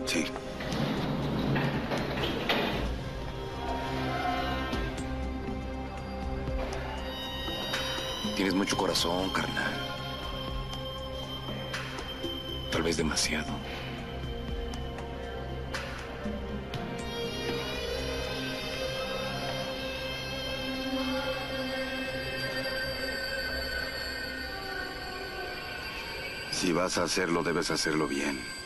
Sí. Tienes mucho corazón, carnal. Tal vez demasiado. Si vas a hacerlo, debes hacerlo bien.